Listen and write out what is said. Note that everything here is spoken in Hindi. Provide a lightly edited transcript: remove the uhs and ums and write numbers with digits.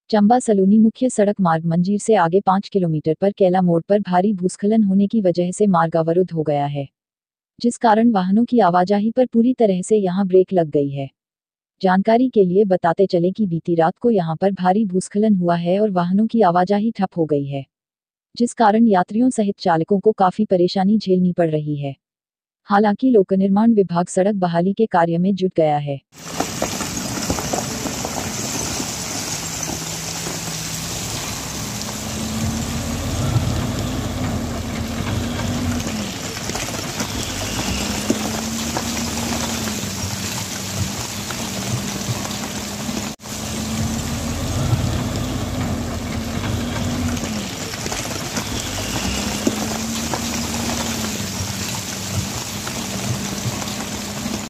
चंबा सलूनी मुख्य सड़क मार्ग मंजीर से आगे 5 किलोमीटर पर कैला मोड़ पर भारी भूस्खलन होने की वजह से मार्ग अवरुद्ध हो गया है, जिस कारण वाहनों की आवाजाही पर पूरी तरह से यहां ब्रेक लग गई है। जानकारी के लिए बताते चले कि बीती रात को यहां पर भारी भूस्खलन हुआ है और वाहनों की आवाजाही ठप हो गई है, जिस कारण यात्रियों सहित चालकों को काफी परेशानी झेलनी पड़ रही है। हालांकि लोक निर्माण विभाग सड़क बहाली के कार्य में जुट गया है।